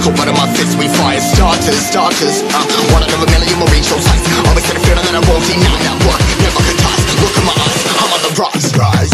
risk, but in my fists we fire starters. One out of a million will reach those heights. Always had a feeling that I won't deny that work. Never could toss. Look in my eyes, I'm on the rise.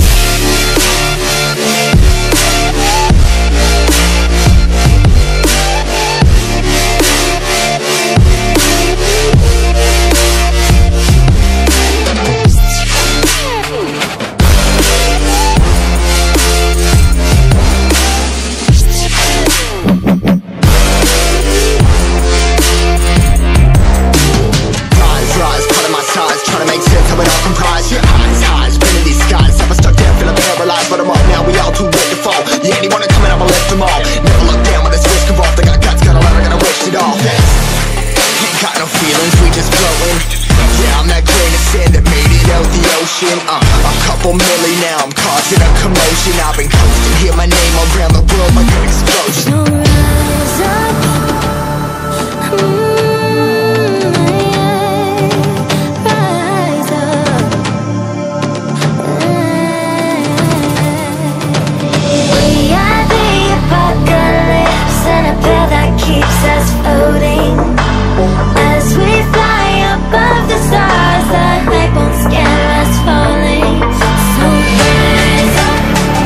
Trying to make sense of it all comprised. Yeah, highs, been in these skies. Never stuck down, feeling paralyzed, but I'm up now, we all too late to fall. Yeah, anyone coming, I'ma lift them all. Never look down when it's risk involved. They got guts, got a lot, I gotta waste it all. Ain't got no feelings, we just flowing. Yeah, I'm that grain of sand that made it out the ocean. A couple milli now, I'm causing a commotion. I've been coasting, hear my name around the world like an explosion. So rise up. Keeps us floating as we fly above the stars. The hype won't scare us falling. So rise up.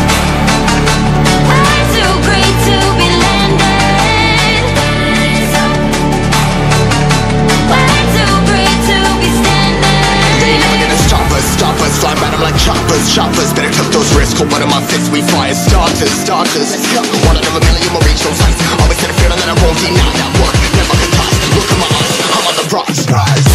I'm too great to be landed. Rise up. We're too great to be standing. They ain't never gonna stop us. Fly by them like choppers. Better took those risks, but in my fists we fire starters. Let's go. One out of a million will reach those heights. Always had a feeling that I won't deny that work. Never could toss. Look in my eyes, I'm on the rise.